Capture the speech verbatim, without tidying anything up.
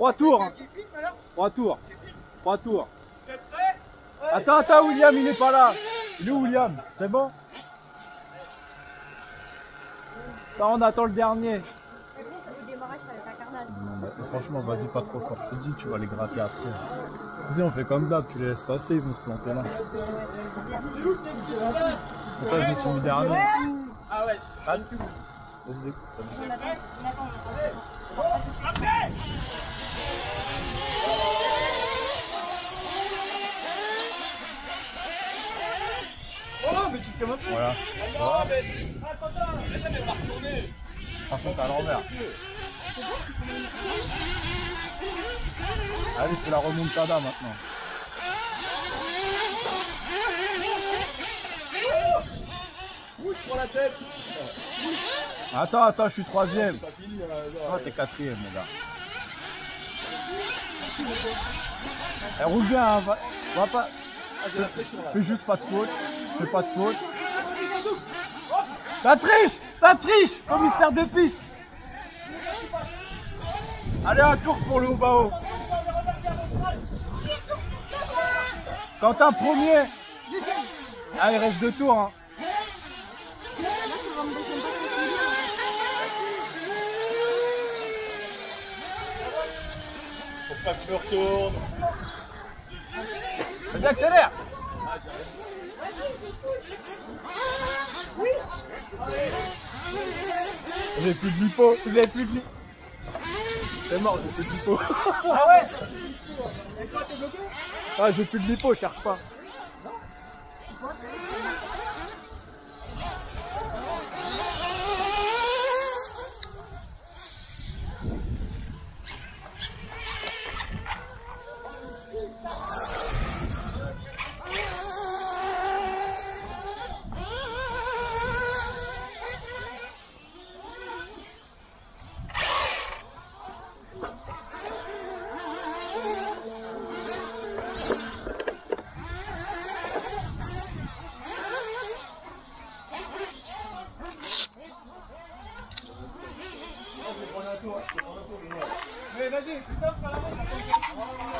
Trois tours. Hein. Trois tours. Trois tours. Attends, attends, William, il n'est pas là. Il est où, William? C'est bon? Attends, on attend le dernier. Le démarrage, ça va être un carnage. Non, bah, franchement, vas-y pas trop fort. Je te dis, tu vas les gratter après. Vas-y, on fait comme d'hab, tu les laisses passer, ils vont se planter là. C'est ça, je me suis mis dernier. Ah ouais. Ah, vas-y, vas-y. On attend, on attend. Oh, mais qu'est-ce que maintenant? Voilà. Oh, mais. Attends, attends, mais ça, mais on va retourner. Par contre, à l'envers. Allez, c'est la remontada maintenant. Bouge pour la tête. Attends, attends, je suis troisième. Pas fini, là. Ah, t'es quatrième, mon gars. Elle roule bien, hein. Va, va pas. Fais juste pas de faute. Fais pas de faute. La triche! La triche! Commissaire de piste! Allez, un tour pour le haut-bas-haut. Quentin, premier. Ah, il reste deux tours. Hein. Faut pas que je me retourne. Vas-y, accélère. J'ai plus de lipo, vous avez plus de lipo. C'est mort, j'ai plus de lipo. Ah ouais? Et toi, t'es bloqué? Ah, j'ai plus de lipo, je cherche pas. Mais vas-y, putain, par la main,